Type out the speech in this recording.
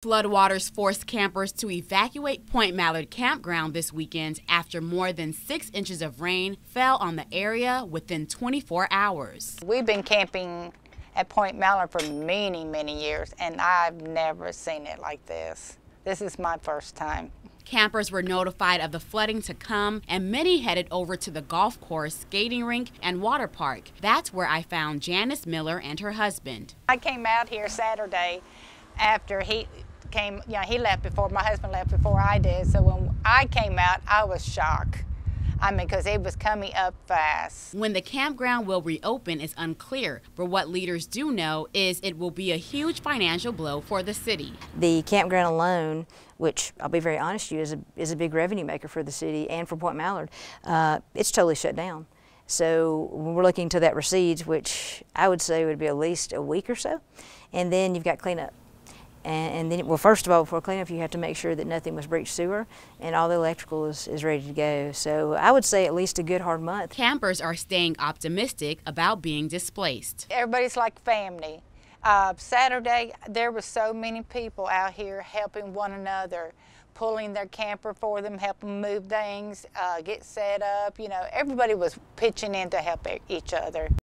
Floodwaters forced campers to evacuate Point Mallard Campground this weekend after more than 6 inches of rain fell on the area within 24 hours. We've been camping at Point Mallard for many, many years, and I've never seen it like this. This is my first time. Campers were notified of the flooding to come, and many headed over to the golf course, skating rink, and water park. That's where I found Janice Miller and her husband. I came out here Saturday after he left before, my husband left before I did, so when I came out, I was shocked. Because it was coming up fast. When the campground will reopen is unclear, but what leaders do know is it will be a huge financial blow for the city. The campground alone, which I'll be very honest with you, is a big revenue maker for the city and for Point Mallard, it's totally shut down. So we're looking to that recedes, which I would say would be at least a week or so, and then you've got cleanup. And then, well, first of all, before cleanup, you have to make sure that nothing was breached sewer and all the electrical is ready to go. So I would say at least a good hard month. Campers are staying optimistic about being displaced. Everybody's like family. Saturday, there were so many people out here helping one another, pulling their camper for them, helping move things, get set up. You know, everybody was pitching in to help each other.